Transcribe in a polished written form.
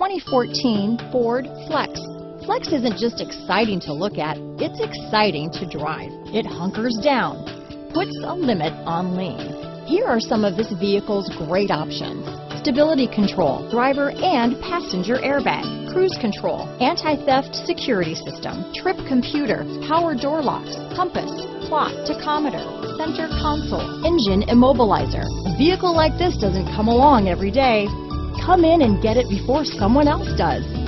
2014 Ford Flex. Flex isn't just exciting to look at, it's exciting to drive. It hunkers down, puts a limit on lean. Here are some of this vehicle's great options: stability control, driver and passenger airbag, cruise control, anti-theft security system, trip computer, power door locks, compass, clock, tachometer, center console, engine immobilizer. A vehicle like this doesn't come along every day. Come in and get it before someone else does.